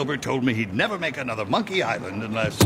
Gilbert told me he'd never make another Monkey Island unless...